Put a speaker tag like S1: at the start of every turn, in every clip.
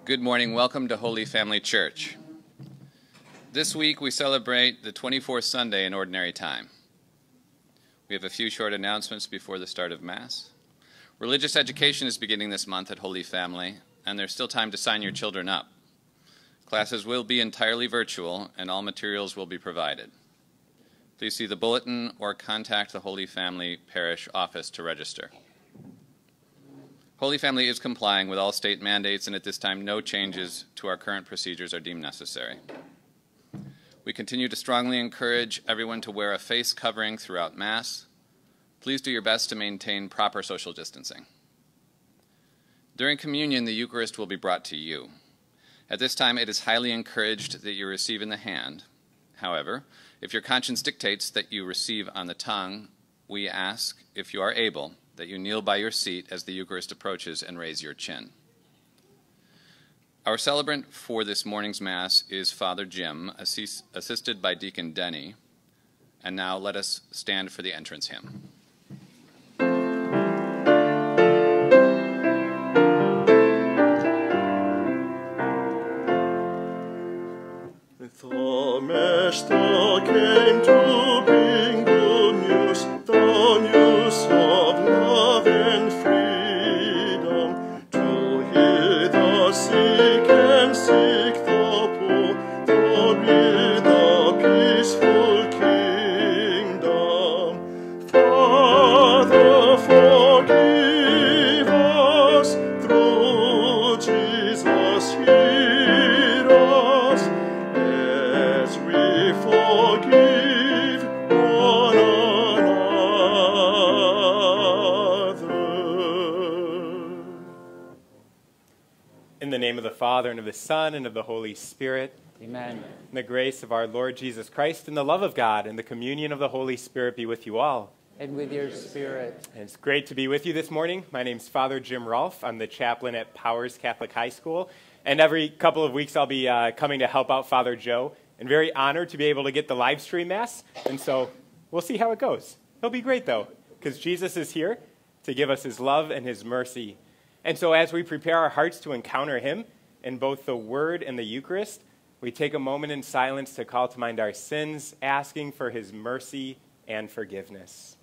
S1: Good morning. Welcome to Holy Family Church. This week we celebrate the 24th Sunday in Ordinary Time. We have a few short announcements before the start of Mass. Religious education is beginning this month at Holy Family, and there's still time to sign your children up. Classes will be entirely virtual, and all materials will be provided. Please see the bulletin or contact the Holy Family Parish office to register. Holy Family is complying with all state mandates, and at this time, no changes to our current procedures are deemed necessary. We continue to strongly encourage everyone to wear a face covering throughout Mass. Please do your best to maintain proper social distancing. During communion, the Eucharist will be brought to you. At this time, it is highly encouraged that you receive in the hand. However, if your conscience dictates that you receive on the tongue, we ask, if you are able, that you kneel by your seat as the Eucharist approaches and raise your chin. Our celebrant for this morning's Mass is Father Jim, assisted by Deacon Denny. And now let us stand for the entrance hymn.
S2: The Master came to bring good news, the news of love and freedom, to heal the sick and seek the poor, to build the peaceful kingdom. Father, forgive us through Jesus, hear us. Forgive one another.
S3: In the name of the Father, and of the Son, and of the Holy Spirit.
S4: Amen.
S3: And the grace of our Lord Jesus Christ, and the love of God, and the communion of the Holy Spirit be with you all.
S4: And with your spirit.
S3: And it's great to be with you this morning. My name's Father Jim Rolfe. I'm the chaplain at Powers Catholic High School. And every couple of weeks I'll be coming to help out Father Joe. And very honored to be able to get the live stream Mass. And so we'll see how it goes. It'll be great, though, because Jesus is here to give us his love and his mercy. And so as we prepare our hearts to encounter him in both the Word and the Eucharist, we take a moment in silence to call to mind our sins, asking for his mercy and forgiveness.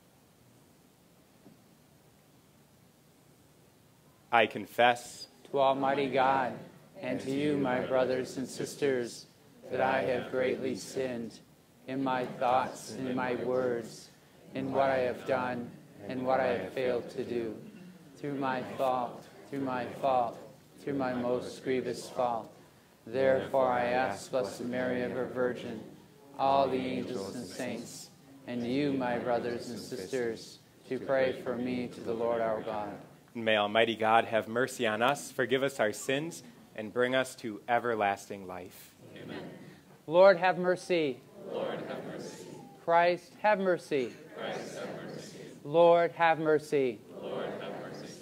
S3: I confess
S4: To Almighty God, and to you, my brothers and sisters, that I have greatly sinned in my thoughts and in my words, in what I have done and what I have failed to do, through my fault, through my most grievous fault. Therefore I ask Blessed Mary, ever Virgin, all the angels and saints, and you, my brothers and sisters, to pray for me to the Lord our God.
S3: and may Almighty God have mercy on us, forgive us our sins, and bring us to everlasting life.
S1: Amen.
S4: Lord, have mercy.
S1: Lord, have mercy.
S4: Christ, have mercy.
S1: Christ, have mercy.
S4: Lord, have mercy.
S1: Lord, have mercy.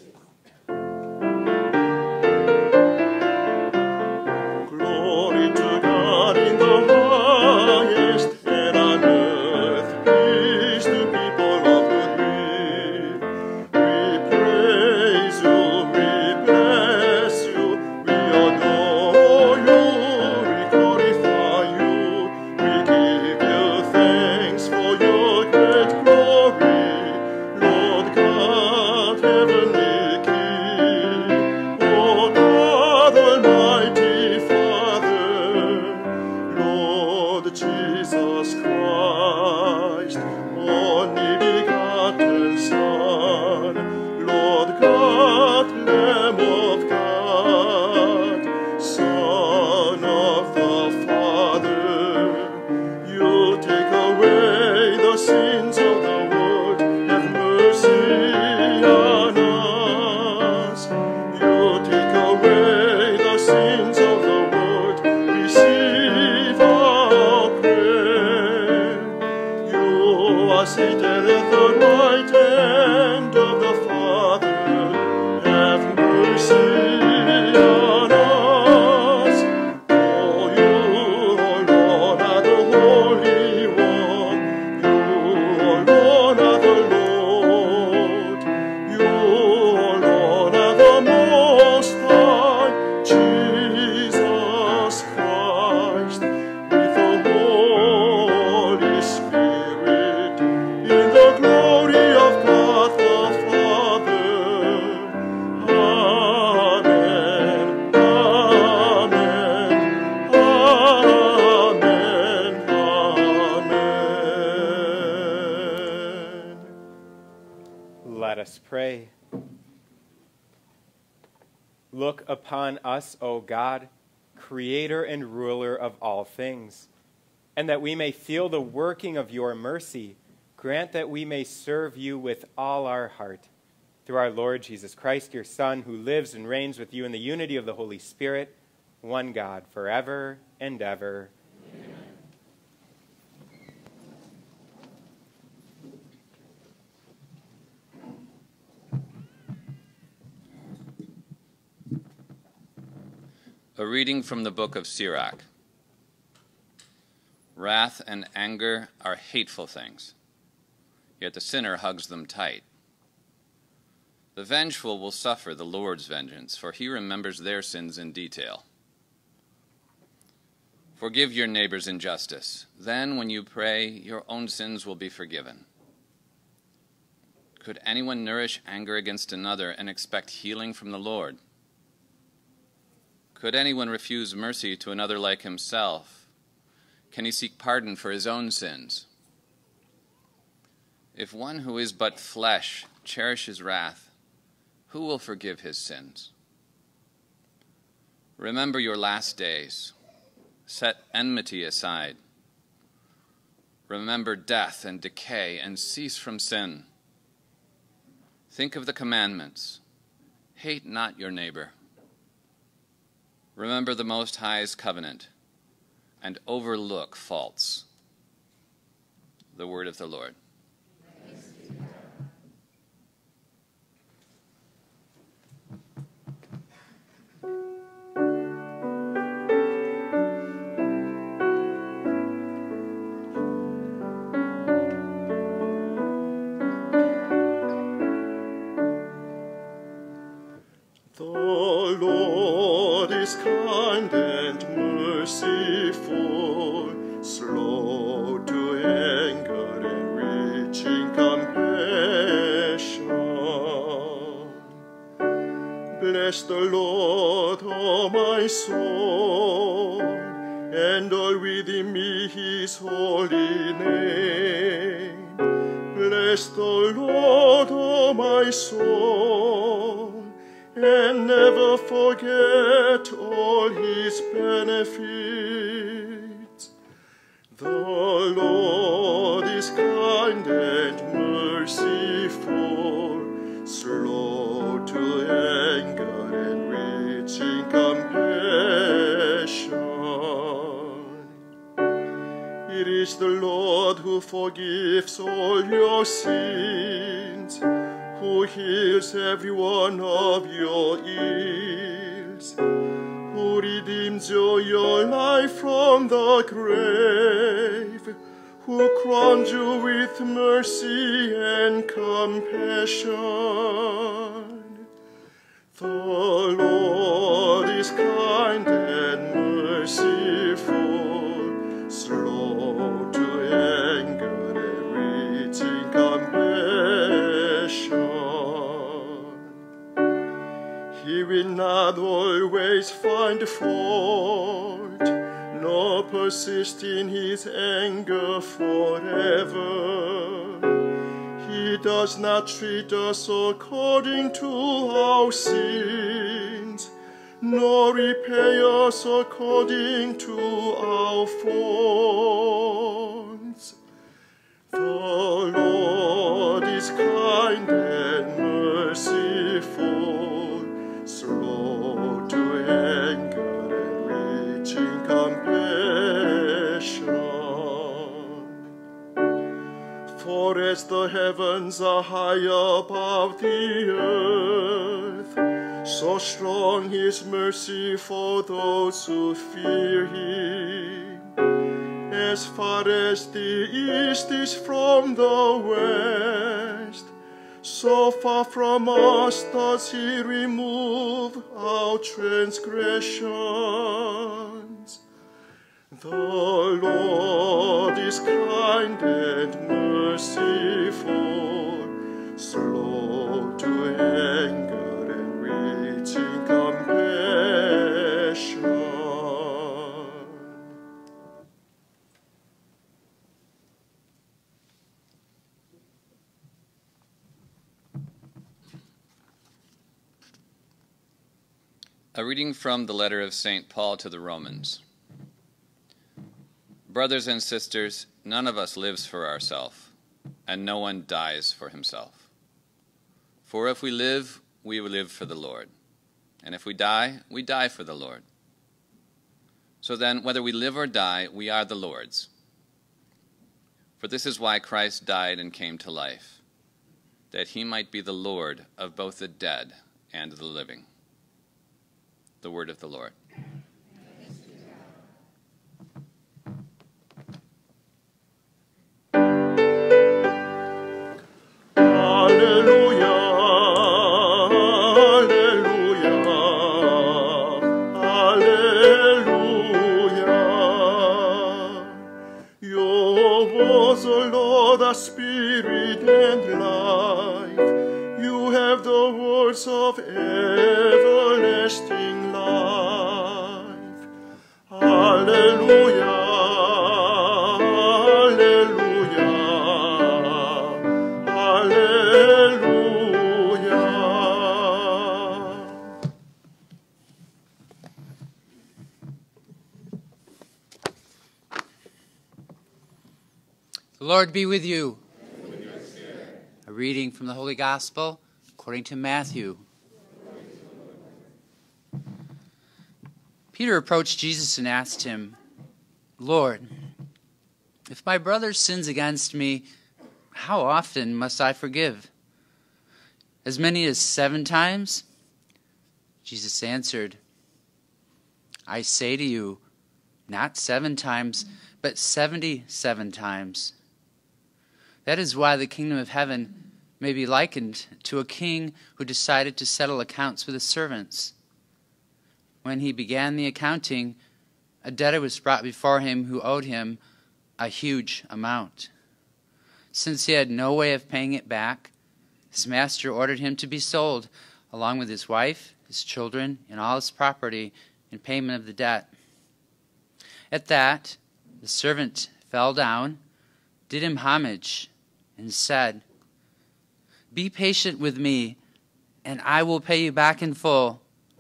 S2: Glory to God in the highest, and on earth peace to people of good will. We praise you, we bless you, we adore you, we glorify you, we give you thanks for your great glory, Lord God, heavenly King, O God Almighty Father, Lord Jesus Christ, only begotten Son, Lord God, Lamb of God, Son of the Father, you take away the sins of the world, have mercy on us. You take away the sins of the world, receive our prayer. You are seated at the right hand of the Father, have mercy on us. Oh, you, O Lord, are the Holy One. You, O Lord, are the Lord. You, O Lord, are the Most High.
S3: Let us pray. Look upon us, O God, creator and ruler of all things, and that we may feel the working of your mercy, grant that we may serve you with all our heart. Through our Lord Jesus Christ, your Son, who lives and reigns with you in the unity of the Holy Spirit, one God, forever and ever.
S1: A reading from the book of Sirach. Wrath and anger are hateful things, yet the sinner hugs them tight. The vengeful will suffer the Lord's vengeance, for he remembers their sins in detail. Forgive your neighbor's injustice. Then, when you pray, your own sins will be forgiven. Could anyone nourish anger against another and expect healing from the Lord? Could anyone refuse mercy to another like himself? Can he seek pardon for his own sins? If one who is but flesh cherishes wrath, who will forgive his sins? Remember your last days. Set enmity aside. Remember death and decay and cease from sin. Think of the commandments. Hate not your neighbor. Remember the Most High's covenant, and overlook faults. The word of the Lord.
S2: The Lord is kind and merciful, slow to anger and rich in compassion. Bless the Lord, O my soul, and all within me his holy name. Bless the Lord, O my soul, and never forget all his benefits. The Lord is kind and merciful, slow to anger and rich in compassion. It is the Lord who forgives all your sins, who heals every one of your ills, who redeems your life from the grave, who crowns you with mercy and compassion. The Lord is kind and merciful, slow to anger and rich in compassion. He will not always find fault, nor persist in his anger forever. He does not treat us according to our sins, nor repay us according to our faults. The Lord is kind and merciful, slow to anger and rich in compassion. For as the heavens are high above the earth, so strong his mercy for those who fear him. As far as the east is from the west, so far from us does he remove our transgressions. The Lord is kind and merciful, slow to anger and rich in compassion.
S1: A reading from the letter of St. Paul to the Romans. Brothers and sisters, none of us lives for ourselves, and no one dies for himself. For if we live, we will live for the Lord, and if we die for the Lord. So then, whether we live or die, we are the Lord's. For this is why Christ died and came to life, that he might be the Lord of both the dead and the living. The word of the Lord.
S2: Alleluia, alleluia, alleluia. Yours, O Lord, are spirit and life. You have the words of everlasting life. Alleluia, alleluia, alleluia.
S4: The Lord be with you. And with your spirit. A reading from the Holy Gospel according to Matthew. Peter approached Jesus and asked him, Lord, if my brother sins against me, how often must I forgive? As many as 7 times? Jesus answered, I say to you, not 7 times, but 77 times. That is why the kingdom of heaven may be likened to a king who decided to settle accounts with his servants. When he began the accounting, a debtor was brought before him who owed him a huge amount. Since he had no way of paying it back, his master ordered him to be sold, along with his wife, his children, and all his property, in payment of the debt. At that, the servant fell down, did him homage, and said, Be patient with me, and I will pay you back in full.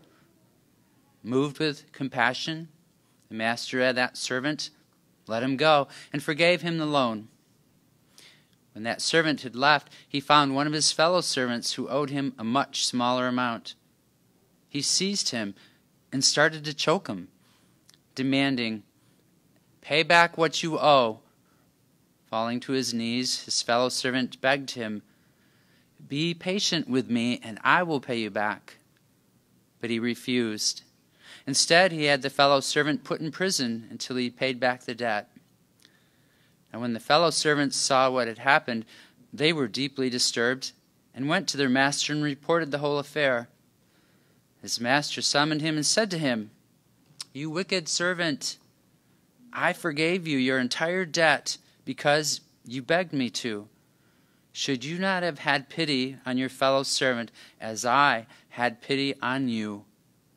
S4: Moved with compassion, the master of that servant let him go and forgave him the loan. When that servant had left, he found one of his fellow servants who owed him a much smaller amount. He seized him and started to choke him, demanding, Pay back what you owe. Falling to his knees, his fellow servant begged him, Be patient with me, and I will pay you back. But he refused. Instead, he had the fellow servant put in prison until he paid back the debt. And when the fellow servants saw what had happened, they were deeply disturbed and went to their master and reported the whole affair. His master summoned him and said to him, You wicked servant, I forgave you your entire debt because you begged me to. Should you not have had pity on your fellow servant as I had pity on you?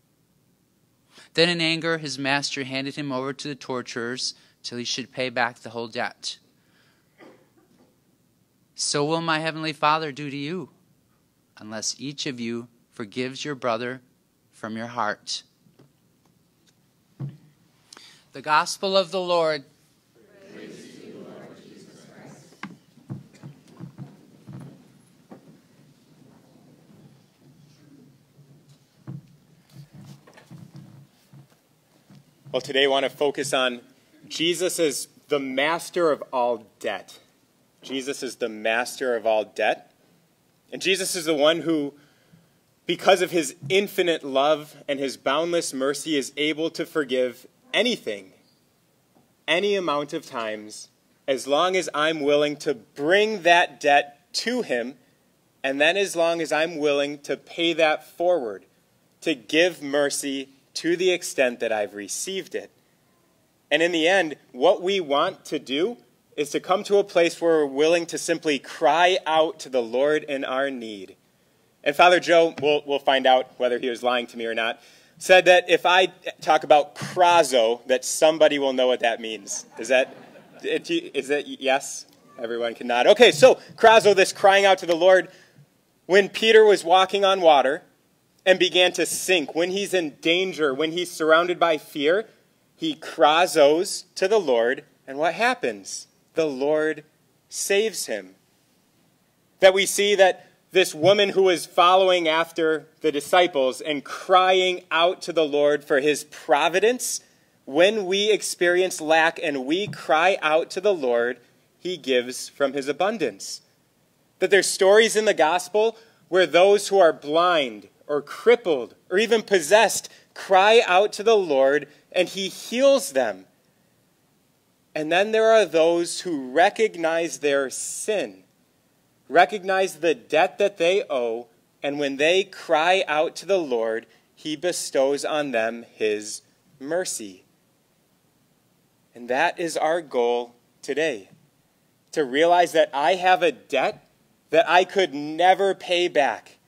S4: Then in anger his master handed him over to the torturers till he should pay back the whole debt. So will my heavenly Father do to you, unless each of you forgives your brother from your heart. The Gospel of the Lord.
S5: Praise to you, Lord Jesus Christ.
S3: Well, today I want to focus on Jesus as the master of all debt. Jesus is the master of all debt. And Jesus is the one who, because of his infinite love and his boundless mercy, is able to forgive anything, any amount of times, as long as I'm willing to bring that debt to him, and then as long as I'm willing to pay that forward, to give mercy to the extent that I've received it. And in the end, what we want to do is to come to a place where we're willing to simply cry out to the Lord in our need. And Father Joe, we'll find out whether he was lying to me or not, said that if I talk about krazo, that somebody will know what that means. Is that yes? Everyone can nod. Okay, so krazo, this crying out to the Lord. When Peter was walking on water, and began to sink, when he's in danger, when he's surrounded by fear, he krazos to the Lord, and what happens? The Lord saves him. That we see that this woman who was following after the disciples and crying out to the Lord for his providence, when we experience lack and we cry out to the Lord, he gives from his abundance. That there's stories in the gospel where those who are blind or crippled or even possessed cry out to the Lord and he heals them. And then there are those who recognize their sin, recognize the debt that they owe, and when they cry out to the Lord, he bestows on them his mercy. And that is our goal today, to realize that I have a debt that I could never pay back.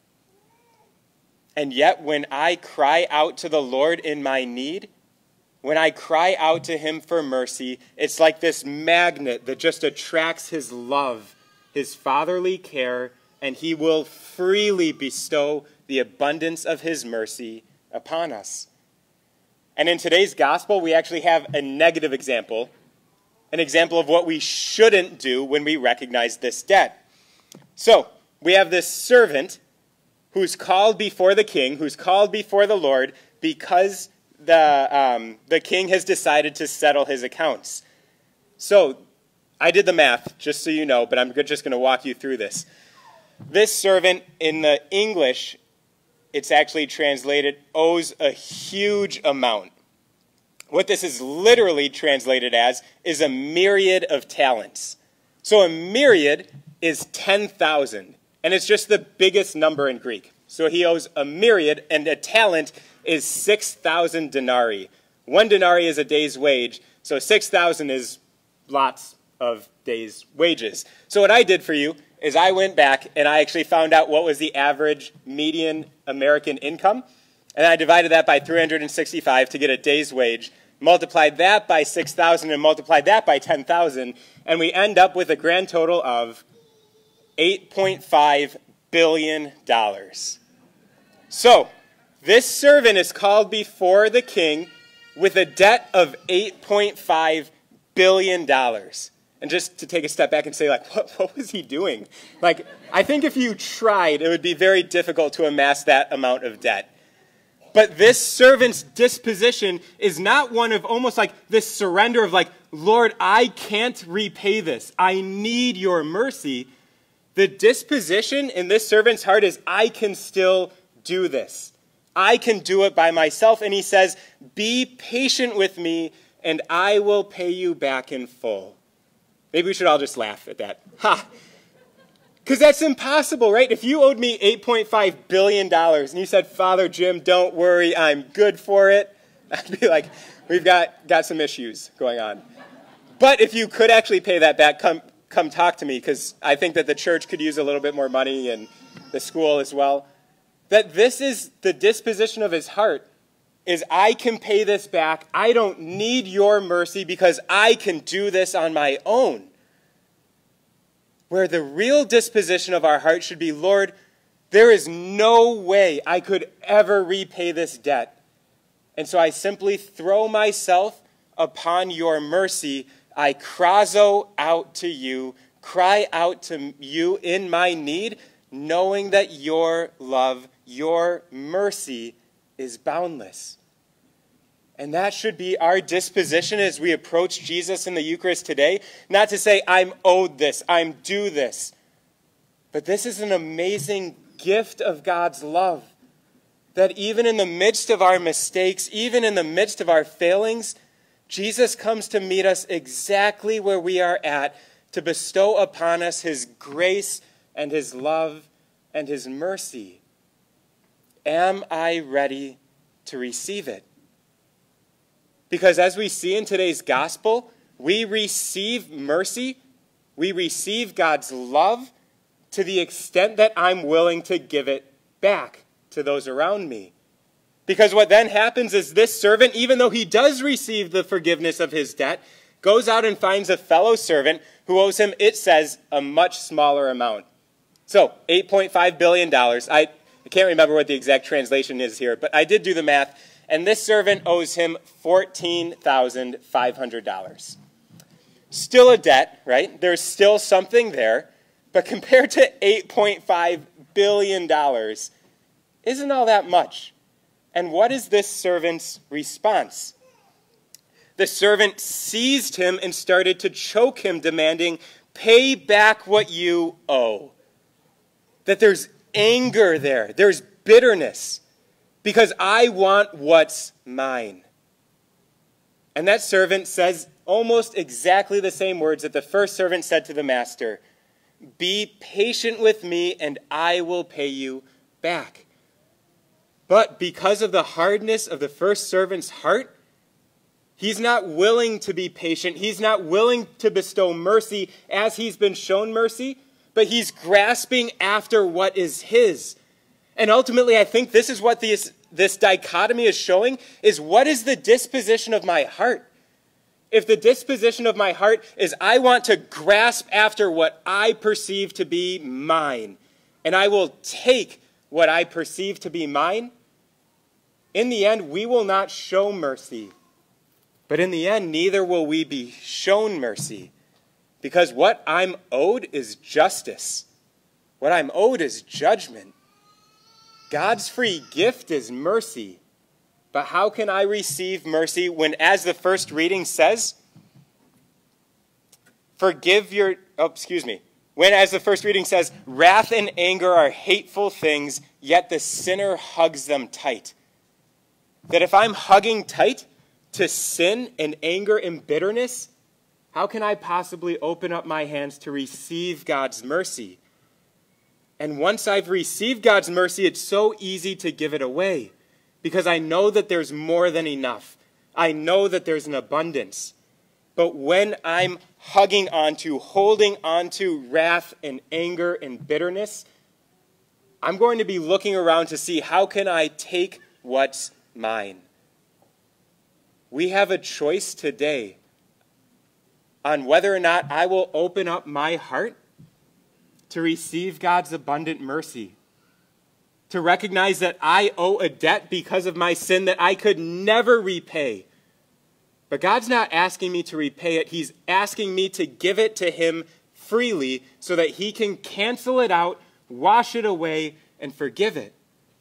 S3: And yet when I cry out to the Lord in my need, when I cry out to him for mercy, it's like this magnet that just attracts his love, his fatherly care, and he will freely bestow the abundance of his mercy upon us. And in today's gospel, we actually have a negative example, an example of what we shouldn't do when we recognize this debt. So, we have this servant who's called before the king, who's called before the Lord, because the king has decided to settle his accounts. So, I did the math, just so you know, but I'm just going to walk you through this. This servant, in the English, it's actually translated, owes a huge amount. What this is literally translated as is a myriad of talents. So a myriad is 10,000, and it's just the biggest number in Greek. So he owes a myriad, and a talent is 6,000 denarii. 1 denarii is a day's wage, so 6,000 is lots of days' wages. So what I did for you is I went back and I actually found out what was the average median American income, and I divided that by 365 to get a day's wage, multiplied that by 6,000 and multiplied that by 10,000, and we end up with a grand total of $8.5 billion. So, this servant is called before the king with a debt of $8.5 billion. And just to take a step back and say, like, what was he doing? Like, I think if you tried, it would be very difficult to amass that amount of debt. But this servant's disposition is not one of almost like this surrender of like, Lord, I can't repay this. I need your mercy. The disposition in this servant's heart is, I can still do this. I can do it by myself. And he says, be patient with me and I will pay you back in full. Maybe we should all just laugh at that. Ha! Because that's impossible, right? If you owed me $8.5 billion and you said, Father Jim, don't worry, I'm good for it, I'd be like, we've got some issues going on. But if you could actually pay that back, come talk to me, because I think that the church could use a little bit more money and the school as well. That this is the disposition of his heart, is I can pay this back. I don't need your mercy because I can do this on my own. Where the real disposition of our heart should be, Lord, there is no way I could ever repay this debt. And so I simply throw myself upon your mercy. I krazo out to you, cry out to you in my need, knowing that your love, your mercy is boundless. And that should be our disposition as we approach Jesus in the Eucharist today. Not to say, I'm owed this, I'm due this. But this is an amazing gift of God's love. That even in the midst of our mistakes, even in the midst of our failings, Jesus comes to meet us exactly where we are at, to bestow upon us his grace and his love and his mercy. Am I ready to receive it? Because as we see in today's gospel, we receive mercy, we receive God's love to the extent that I'm willing to give it back to those around me. Because what then happens is this servant, even though he does receive the forgiveness of his debt, goes out and finds a fellow servant who owes him, it says, a much smaller amount. So, $8.5 billion. I can't remember what the exact translation is here, but I did do the math, and this servant owes him $14,500. Still a debt, right? There's still something there, but compared to $8.5 billion, isn't all that much. And what is this servant's response? The servant seized him and started to choke him, demanding, "Pay back what you owe." That there's anger there. There's bitterness. Because I want what's mine. And that servant says almost exactly the same words that the first servant said to the master. "Be patient with me and I will pay you back." But because of the hardness of the first servant's heart, he's not willing to be patient. He's not willing to bestow mercy as he's been shown mercy, but he's grasping after what is his. And ultimately, I think this is what this dichotomy is showing, is what is the disposition of my heart? If the disposition of my heart is I want to grasp after what I perceive to be mine, and I will take what I perceive to be mine, in the end, we will not show mercy. But in the end, neither will we be shown mercy. Because what I'm owed is justice. What I'm owed is judgment. God's free gift is mercy. But how can I receive mercy when, as the first reading says, when, as the first reading says, wrath and anger are hateful things, yet the sinner hugs them tight. That if I'm hugging tight to sin and anger and bitterness, how can I possibly open up my hands to receive God's mercy? And once I've received God's mercy, it's so easy to give it away because I know that there's more than enough. I know that there's an abundance. But when I'm hugging onto, holding onto wrath and anger and bitterness, I'm going to be looking around to see how can I take what's mine. We have a choice today on whether or not I will open up my heart to receive God's abundant mercy, to recognize that I owe a debt because of my sin that I could never repay. But God's not asking me to repay it. He's asking me to give it to him freely so that he can cancel it out, wash it away, and forgive it.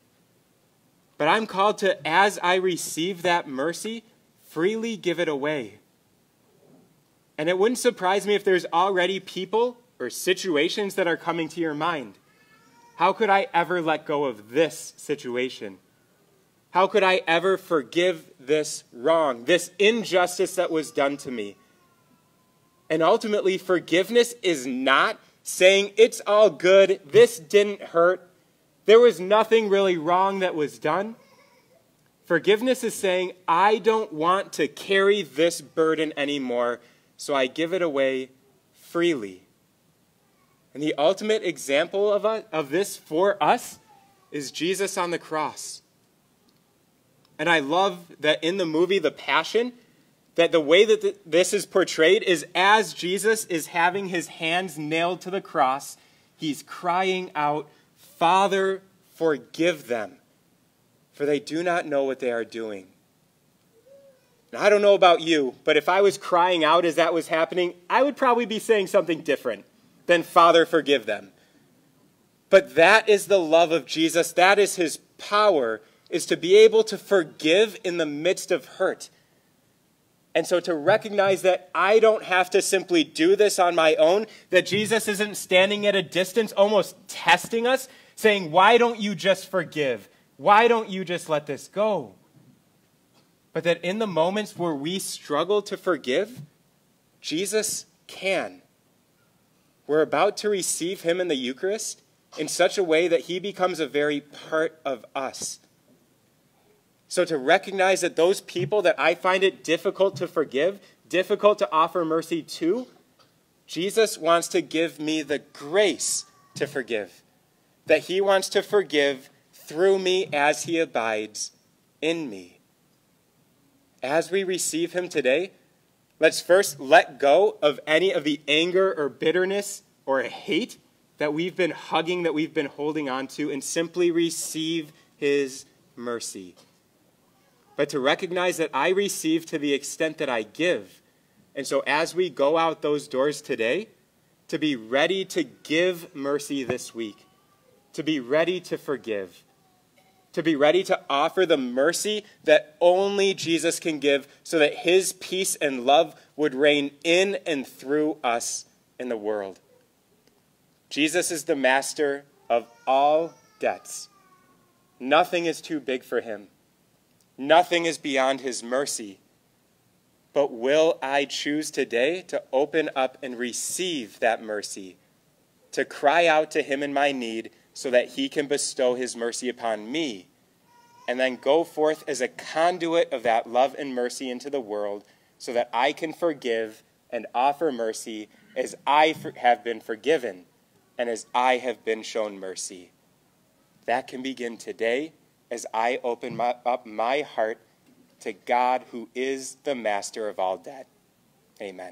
S3: But I'm called to, as I receive that mercy, freely give it away. And it wouldn't surprise me if there's already people or situations that are coming to your mind. How could I ever let go of this situation? How could I ever forgive this wrong, this injustice that was done to me? And ultimately, forgiveness is not saying it's all good, this didn't hurt, there was nothing really wrong that was done. Forgiveness is saying, I don't want to carry this burden anymore, so I give it away freely. And the ultimate example of this for us is Jesus on the cross. And I love that in the movie The Passion, that the way that this is portrayed is as Jesus is having his hands nailed to the cross, he's crying out, "Father, forgive them, for they do not know what they are doing." Now, I don't know about you, but if I was crying out as that was happening, I would probably be saying something different than "Father, forgive them." But that is the love of Jesus. That is his power, is to be able to forgive in the midst of hurt. And so to recognize that I don't have to simply do this on my own, that Jesus isn't standing at a distance almost testing us, saying, why don't you just forgive? Why don't you just let this go? But that in the moments where we struggle to forgive, Jesus can. We're about to receive him in the Eucharist in such a way that he becomes a very part of us. So to recognize that those people that I find it difficult to forgive, difficult to offer mercy to, Jesus wants to give me the grace to forgive. That he wants to forgive through me as he abides in me. As we receive him today, let's first let go of any of the anger or bitterness or hate that we've been hugging, that we've been holding on to, and simply receive his mercy. But to recognize that I receive to the extent that I give. And so as we go out those doors today, to be ready to give mercy this week, to be ready to forgive, to be ready to offer the mercy that only Jesus can give so that his peace and love would reign in and through us in the world. Jesus is the master of all debts. Nothing is too big for him. Nothing is beyond his mercy. But will I choose today to open up and receive that mercy, to cry out to him in my need so that he can bestow his mercy upon me, and then go forth as a conduit of that love and mercy into the world so that I can forgive and offer mercy as I have been forgiven and as I have been shown mercy. That can begin today as I open up my heart to God, who is the master of all debt. Amen.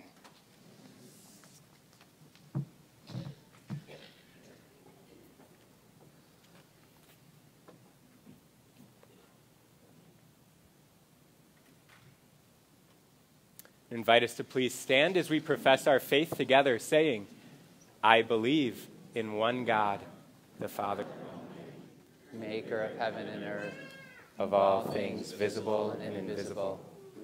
S3: I invite us to please stand as we profess our faith together, saying, I believe in one God, the Father,
S4: maker of heaven and earth,
S3: of all things visible and invisible.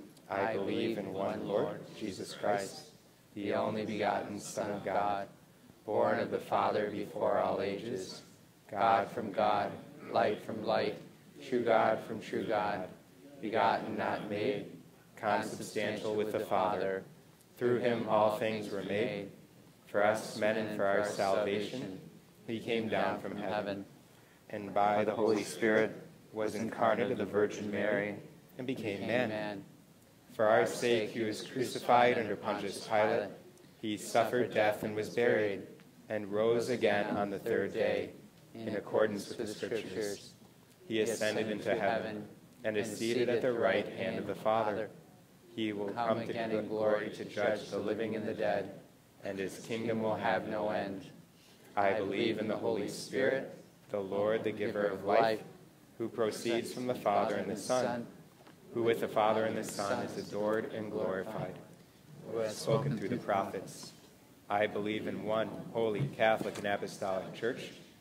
S3: I believe in one Lord, Jesus Christ, the only begotten Son of God, born of the Father before all ages, God from God, light from light, true God from true God, begotten, not made, consubstantial with the Father. Through him all things were made. For us men and for our salvation, he came down from heaven, and by the Holy Spirit was incarnate of the Virgin Mary, and became man. For our sake he was crucified under Pontius Pilate. He suffered death and was buried, and rose again on the third day, in accordance with the Scriptures. He ascended into heaven, and is seated at the right hand of the Father. He will come again in glory to judge the living and the dead, and his kingdom will have no end. I believe in the Holy Spirit, the Lord, the giver of life, who proceeds from the Father and the Son, who with the Father and the Son is adored and glorified, who has spoken through the prophets. I believe in one holy Catholic and Apostolic Church.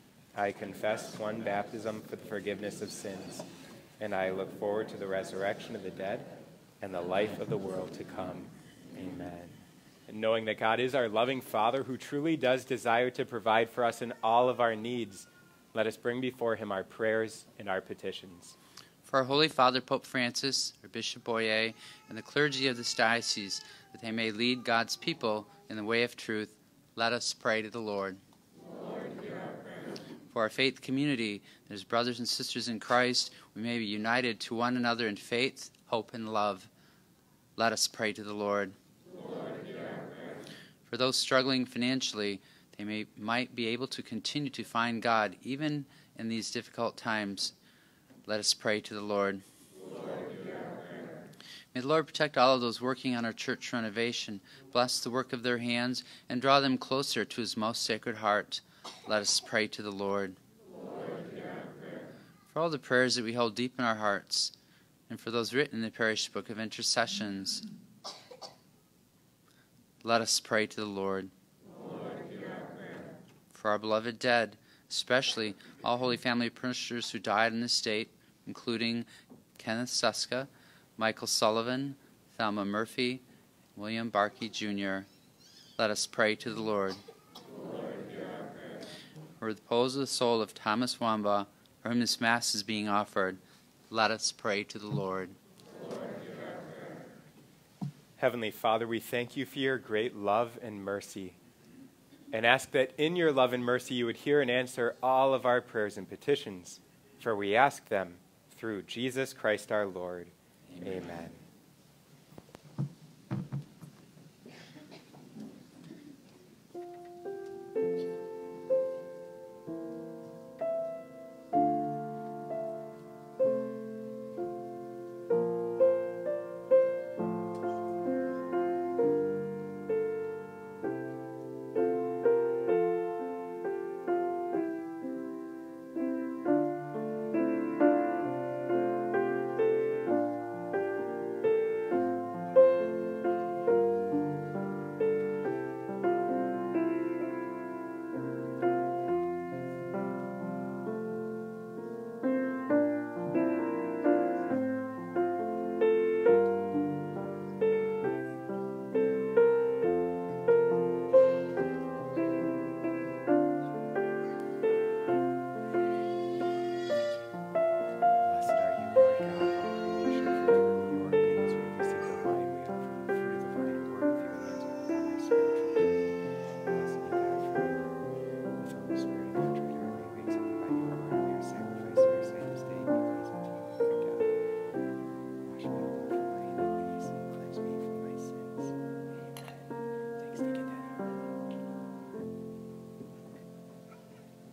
S3: I confess one baptism for the forgiveness of sins, and I look forward to the resurrection of the dead and the life of the world to come. Amen. And knowing that God is our loving Father who truly does desire to provide for us in all of our needs, let us bring before him our prayers and our petitions.
S4: For our Holy Father, Pope Francis, our Bishop Boyer, and the clergy of this diocese, that they may lead God's people in the way of truth, let us pray to the Lord. Lord, hear our prayer. For our faith community, that as brothers and sisters in Christ, we may be united to one another in faith, hope, and love, let us pray to the Lord. Lord, hear our prayer. For those struggling financially, they might be able to continue to find God even in these difficult times. Let us pray to the Lord. Lord, hear our prayer. May the Lord protect all of those working on our church renovation, bless the work of their hands, and draw them closer to his most sacred heart. Let us pray to the Lord. Lord, hear our prayer. For all the prayers that we hold deep in our hearts, and for those written in the parish book of intercessions, let us pray to the Lord. For our beloved dead, especially all Holy Family parishioners who died in this state, including Kenneth Suska, Michael Sullivan, Thelma Murphy, William Barkey Jr., let us pray to the Lord. Lord, hear our prayer. For the repose of the soul of Thomas Wamba, for whom this Mass is being offered, let us pray to the Lord. Lord, hear our prayer.
S3: Heavenly Father, we thank you for your great love and mercy, and ask that in your love and mercy you would hear and answer all of our prayers and petitions, for we ask them through Jesus Christ our Lord. Amen.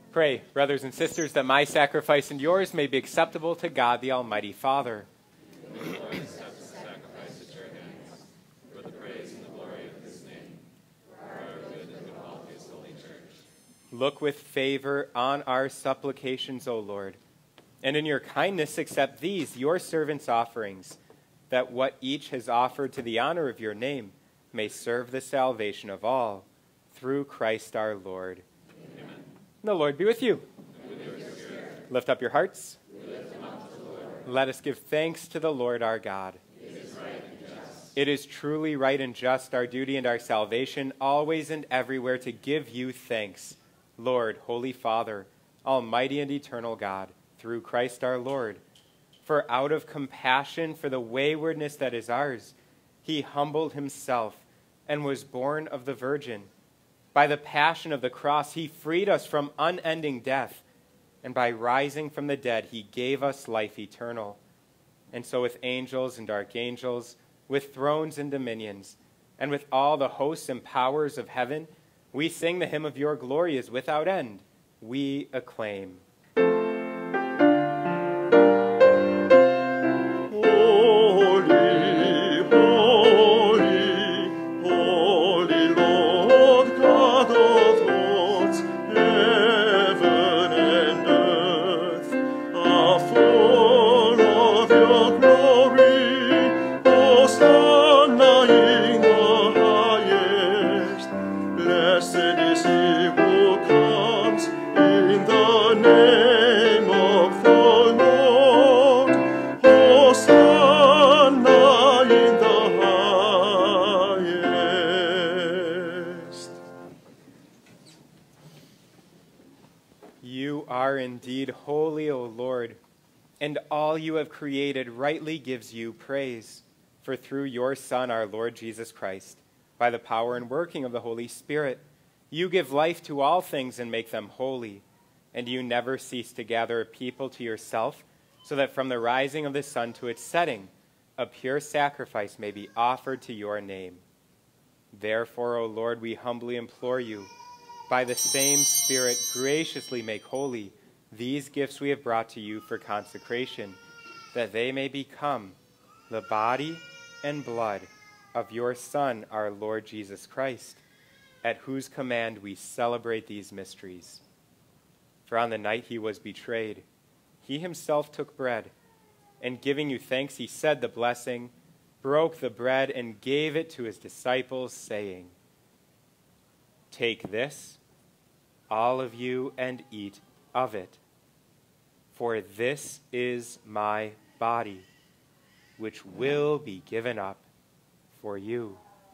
S3: Pray, brothers and sisters, that my sacrifice and yours may be acceptable to God the Almighty Father. Look with favor on our supplications, O Lord, and in your kindness accept these, your servants' offerings, that what each has offered to the honor of your name may serve the salvation of all, through Christ our Lord. Amen. The Lord be with you. And with your spirit. Lift up your hearts. We lift them up to the Lord. Let us give thanks to the Lord our God. It is right and just. It is truly right and just, our duty and our salvation, always and everywhere to give you thanks, Lord, Holy Father, Almighty and eternal God, through Christ our Lord. For out of compassion for the waywardness that is ours, he humbled himself and was born of the Virgin. By the passion of the cross, he freed us from unending death, and by rising from the dead, he gave us life eternal. And so with angels and archangels, with thrones and dominions, and with all the hosts and powers of heaven, we sing the hymn of your glory is without end. We acclaim. Indeed, holy, O Lord, and all you have created rightly gives you praise. For through your Son, our Lord Jesus Christ, by the power and working of the Holy Spirit, you give life to all things and make them holy, and you never cease to gather a people to yourself, so that from the rising of the sun to its setting, a pure sacrifice may be offered to your name. Therefore, O Lord, we humbly implore you, by the same Spirit, graciously make holy these gifts we have brought to you for consecration, that they may become the body and blood of your Son, our Lord Jesus Christ, at whose command we celebrate these mysteries. For on the night he was betrayed, he himself took bread, and giving you thanks, he said the blessing, broke the bread, and gave it to his disciples, saying, "Take this, all of you, and eat of it. For this is my body, which will be given up for you."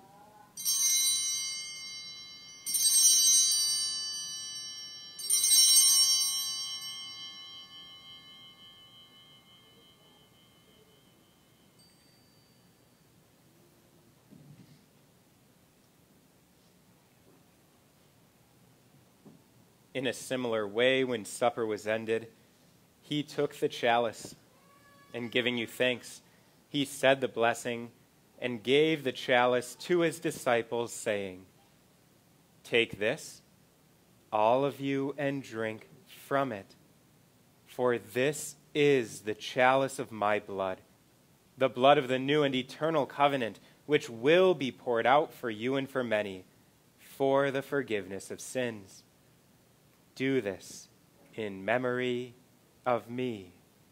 S3: In a similar way, when supper was ended, he took the chalice, and giving you thanks, he said the blessing, and gave the chalice to his disciples, saying, "Take this, all of you, and drink from it. For this is the chalice of my blood, the blood of the new and eternal covenant, which will be poured out for you and for many, for the forgiveness of sins. Do this in memory of me."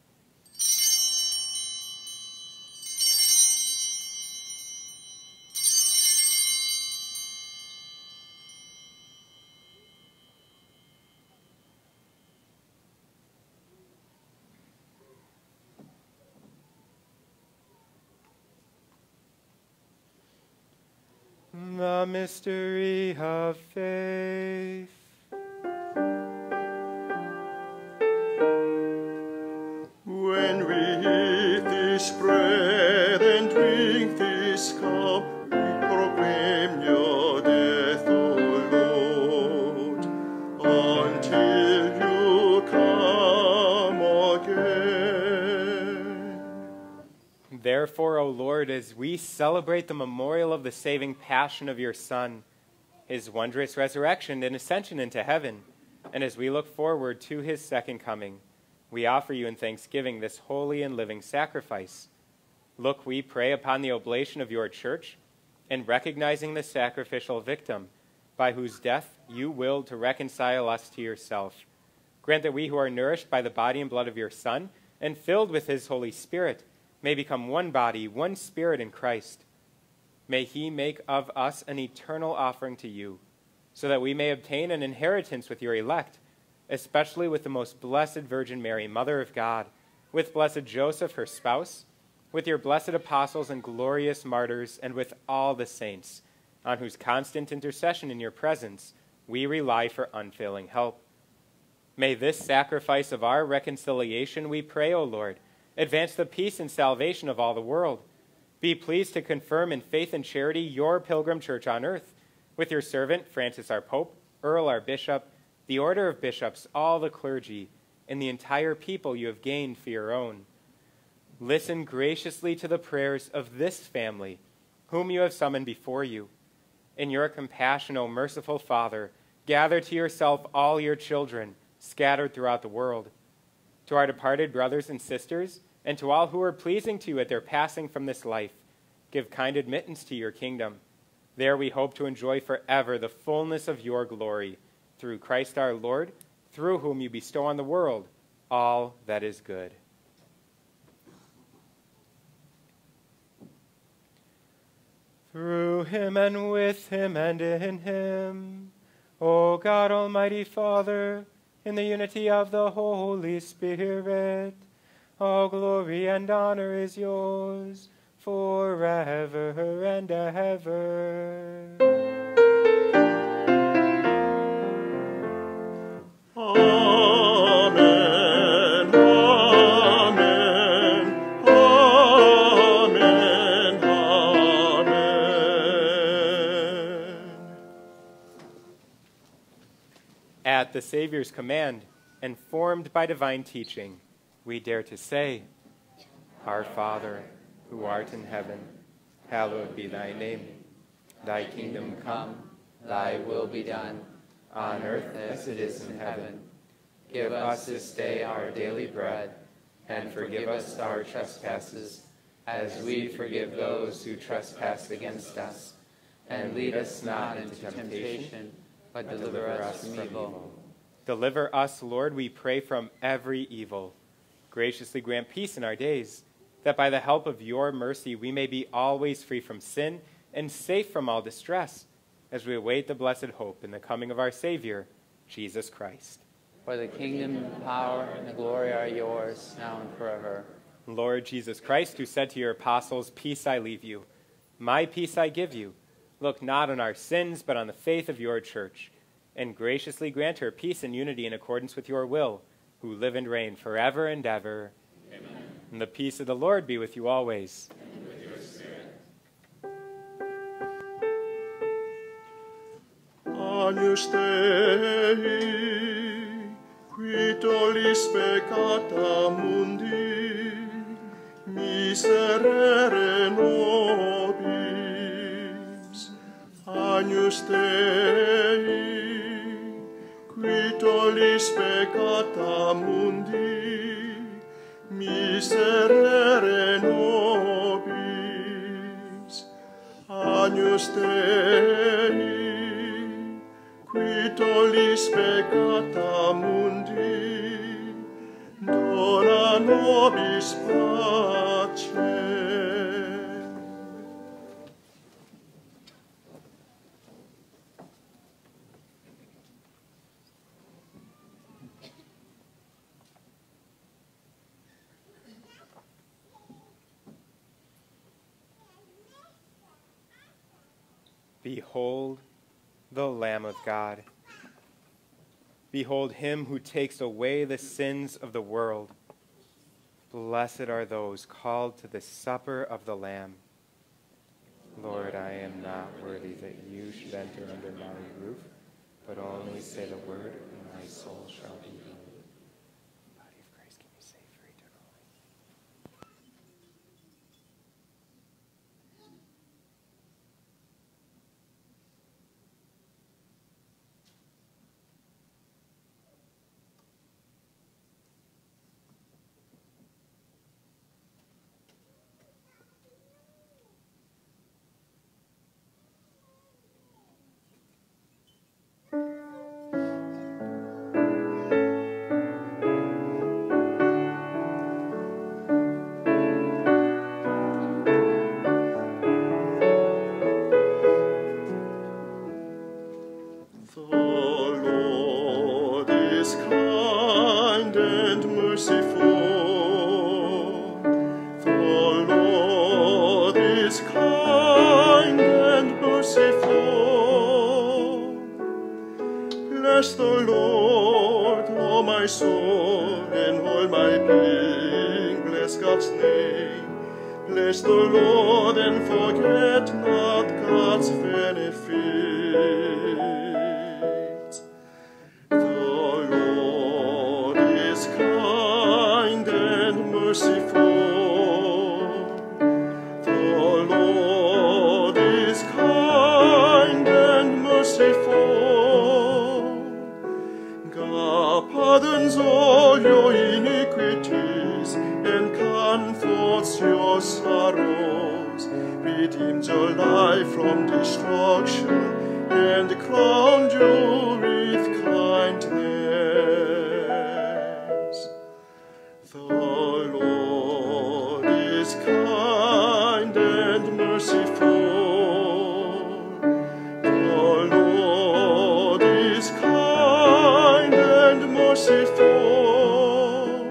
S3: The mystery of faith.
S2: When we eat this bread and drink this cup, we proclaim your death, O Lord, until you come again.
S3: Therefore, O Lord, as we celebrate the memorial of the saving passion of your Son, his wondrous resurrection and ascension into heaven, And as we look forward to his second coming, we offer you in thanksgiving this holy and living sacrifice. Look, we pray, upon the oblation of your church, and recognizing the sacrificial victim, by whose death you willed to reconcile us to yourself. Grant that we who are nourished by the body and blood of your Son, and filled with his Holy Spirit, may become one body, one spirit in Christ. May he make of us an eternal offering to you, so that we may obtain an inheritance with your elect, especially with the most blessed Virgin Mary, Mother of God, with blessed Joseph, her spouse, with your blessed apostles and glorious martyrs, and with all the saints, on whose constant intercession in your presence we rely for unfailing help. May this sacrifice of our reconciliation, we pray, O Lord, advance the peace and salvation of all the world. Be pleased to confirm in faith and charity your pilgrim church on earth, with your servant Francis our Pope, Earl our Bishop, the order of bishops, all the clergy, and the entire people you have gained for your own. Listen graciously to the prayers of this family, whom you have summoned before you. In your compassion, O merciful Father, gather to yourself all your children, scattered throughout the world. To our departed brothers and sisters, and to all who are pleasing to you at their passing from this life, give kind admittance to your kingdom. There we hope to enjoy forever the fullness of your glory, through Christ our Lord, through whom you bestow on the world all that is good. Through him and with him and in him, O God, Almighty Father, in the unity of the Holy Spirit, all glory and honor is yours forever and ever.
S2: Amen, amen, amen, amen.
S3: At the Savior's command, and formed by divine teaching, we dare to say, Our Father, who art in heaven, hallowed be thy name. Thy kingdom come,
S4: thy will be done,
S3: on earth as it is in heaven.
S4: Give us this day our daily bread,
S3: and forgive us our trespasses, as we forgive those who trespass against us. And lead us not into temptation,
S4: but deliver us from evil.
S3: Deliver us, Lord, we pray, from every evil. Graciously grant peace in our days, that by the help of your mercy we may be always free from sin and safe from all distress, as we await the blessed hope in the coming of our Savior, Jesus Christ.
S4: For the kingdom, and power, and the glory are yours, now and forever.
S3: Lord Jesus Christ, who said to your apostles, Peace I leave you, my peace I give you, look not on our sins, but on the faith of your church, and graciously grant her peace and unity in accordance with your will, who live and reign forever and ever. Amen. And the peace of the Lord be with you always.
S5: And with your spirit.
S2: Agnus Dei, qui tollis peccata mundi, miserere nobis. Agnus Dei, qui tollis peccata mundi, miserere nobis. Agnus Dei, qui tollis peccata mundi, dona nobis pace.
S3: Behold the Lamb of God. Behold him who takes away the sins of the world. Blessed are those called to the supper of the Lamb. Lord, I am not worthy that you should enter under my roof, but only say the word, and my soul shall be healed. Body of Christ, keep me safe for eternal life.
S2: and merciful. The Lord is kind and merciful. Bless the Lord, O my soul, and all my being. Bless God's name. Bless the Lord and forget not God's benefits. The Lord is kind and merciful. The Lord is kind and merciful. God pardons all your iniquities and comforts your sorrows, redeems your life from destruction, and crowned you with kindness. The Lord is kind and merciful. The Lord is kind and merciful.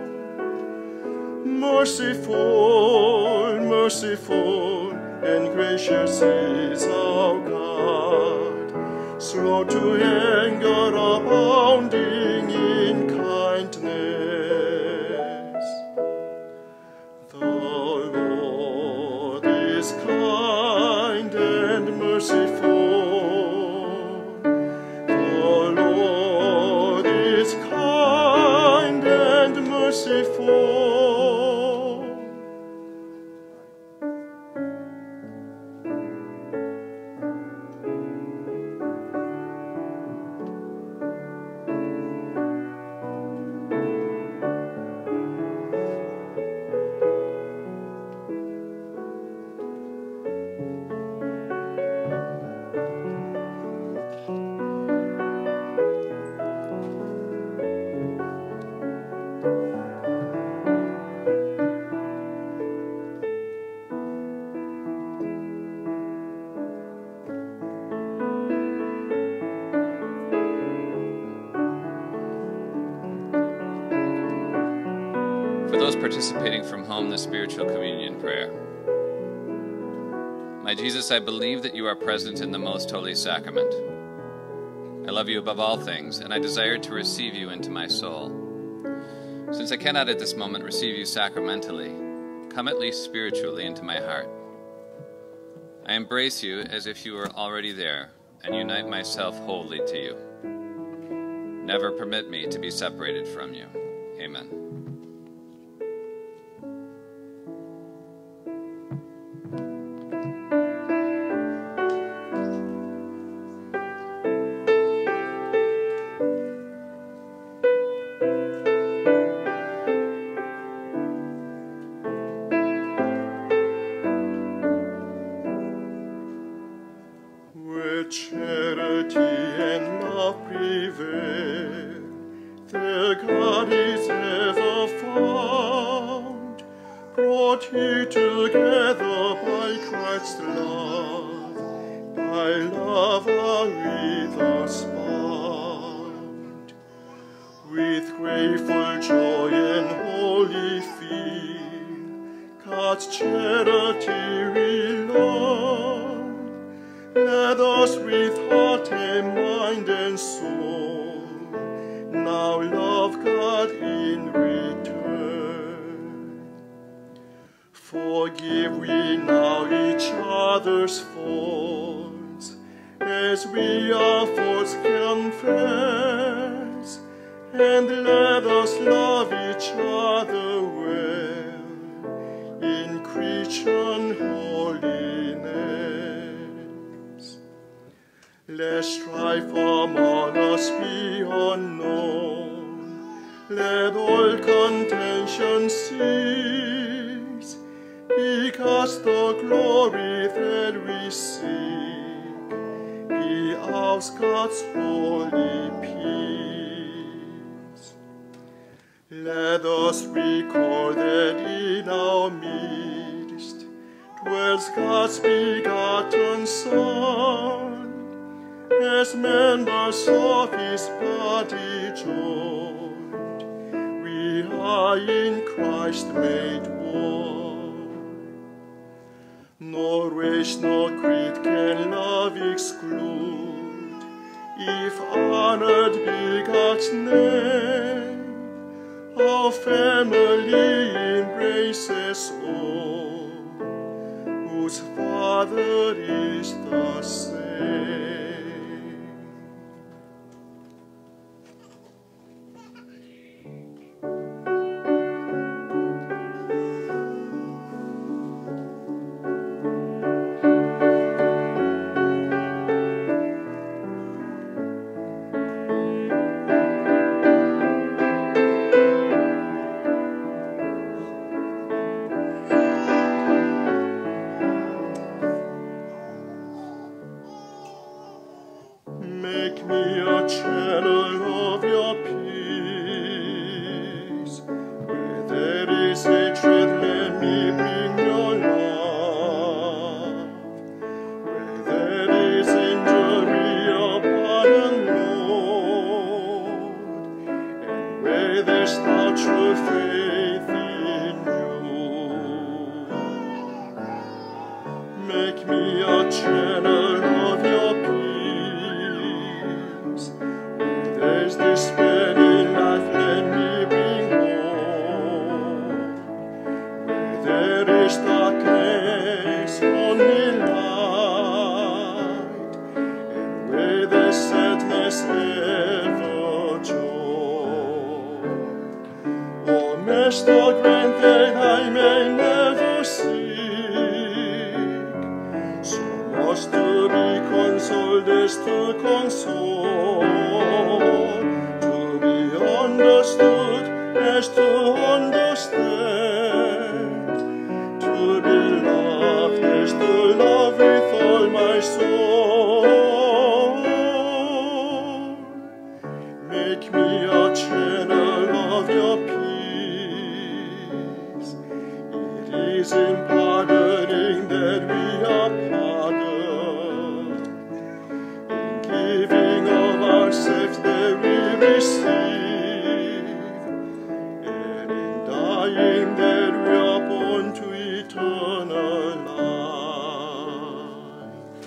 S2: Merciful, merciful, and gracious is our God, slow to anger, abounding in kindness. The Lord is kind and merciful. The Lord is kind and merciful.
S1: For those participating from home, the spiritual communion prayer. My Jesus, I believe that you are present in the most holy sacrament. I love you above all things, and I desire to receive you into my soul. Since I cannot at this moment receive you sacramentally, come at least spiritually into my heart. I embrace you as if you were already there, and unite myself wholly to you. Never permit me to be separated from you. Amen.
S2: Charity and love prevail, there God is ever found, brought here together by Christ's love, by love are we thus bound. With grateful joy and holy fear, God's charity we love. Let us with heart and mind and soul now love God in return. Forgive we now each other's faults, as we our faults confess, and let us love each other well in Christian holiness. Let strife among us be unknown, let all contention cease, because the glory that we seek be ours, God's holy peace. Let us recall that in our midst dwells God's begotten Son, as members of his body joined, we high in Christ made one. Nor race nor creed can love exclude, if honored be God's name, our family embraces all, whose Father is the same. Make me a channel of your peace. Where there is hatred, let me bring your love. Where there is injury, your pardon, Lord. And where there's not true faith in you, make me a channel of your peace. There's despair in life, let me bring hope. Where there is darkness, only light. And where there's sadness, ever joy. Oh, Master, grant that I may never seek so much to be consoled as to console. Understood as to understand, to be loved as to love with all my soul. Make me a channel of your peace. It is in pardoning that we are pardoned, in giving of ourselves that we receive. That we are born to eternal life.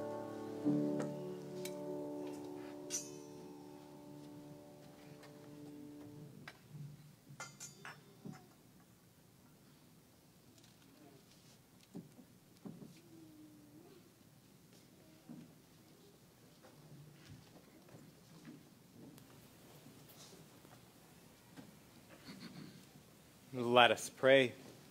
S3: Let us pray.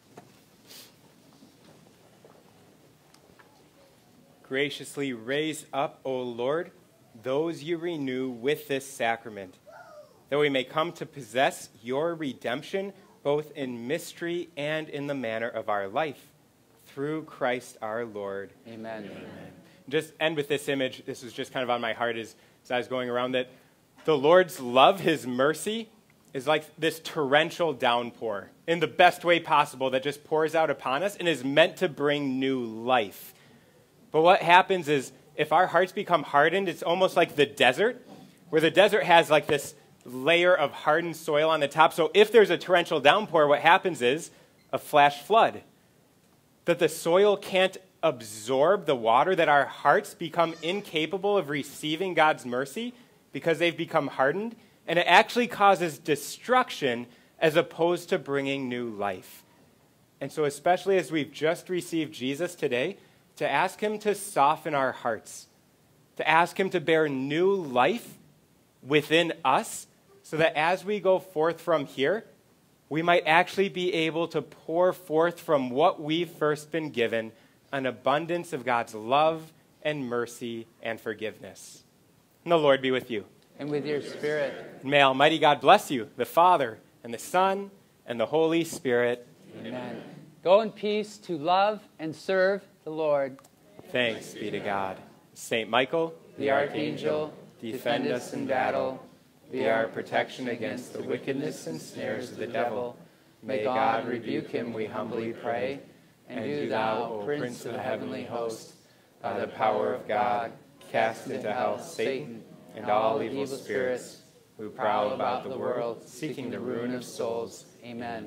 S3: Graciously raise up, O Lord, those you renew with this sacrament, that we may come to possess your redemption both in mystery and in the manner of our life. Through Christ our Lord.
S4: Amen.
S3: Amen. Just end with this image. This was just kind of on my heart as I was going around, that the Lord's love, his mercy, is like this torrential downpour in the best way possible that just pours out upon us and is meant to bring new life. But what happens is if our hearts become hardened, it's almost like the desert, where the desert has like this layer of hardened soil on the top. So if there's a torrential downpour, what happens is a flash flood. That the soil can't absorb the water, that our hearts become incapable of receiving God's mercy because they've become hardened. And it actually causes destruction as opposed to bringing new life. And so especially as we've just received Jesus today, to ask him to soften our hearts, to ask him to bear new life within us, so that as we go forth from here, we might actually be able to pour forth from what we've first been given an abundance of God's love and mercy and forgiveness. And the Lord be with you.
S4: And with your spirit.
S3: And may Almighty God bless you, the Father, and the Son, and the Holy Spirit.
S4: Amen. Go in peace to love and serve the Lord.
S3: Thanks be to God. Saint Michael,
S4: the Archangel, defend us in battle. Be our protection against the wickedness and snares of the devil. May God rebuke him, we humbly pray. And do thou, O Prince of the heavenly host, by the power of God, cast into hell Satan and all evil spirits
S3: who
S4: prowl about the world, seeking the ruin of souls. Amen.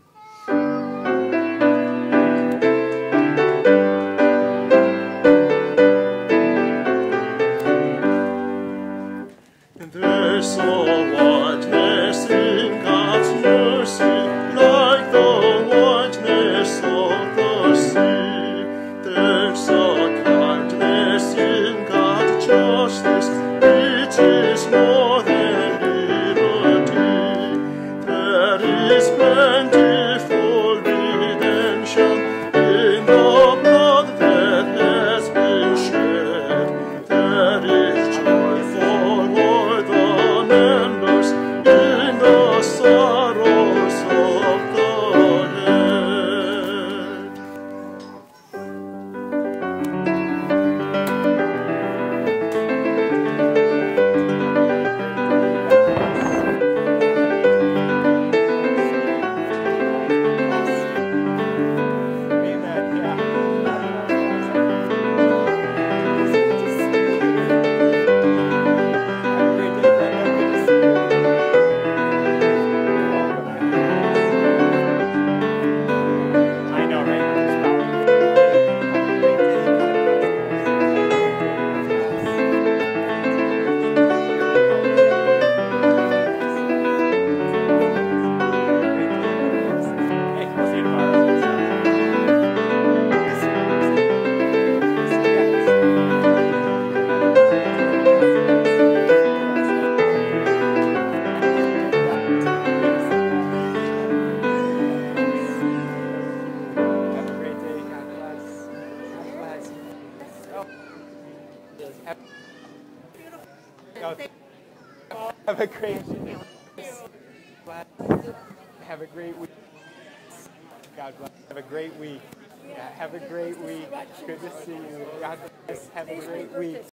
S2: There's a whiteness in God's mercy, like the whiteness of the sea. There's a kindness in God's justice, which is more than liberty. There is plentiful redemption in the blood that has been shed. There is joy for the members in the sorrows of the head.
S3: Amen. I know, right? Hey, we'll see you tomorrow. Have a great day. God bless. God bless. Have a great Have a great week. God bless. Have a great week. Yeah, have a great week. Good to see you. God bless. Have a great week.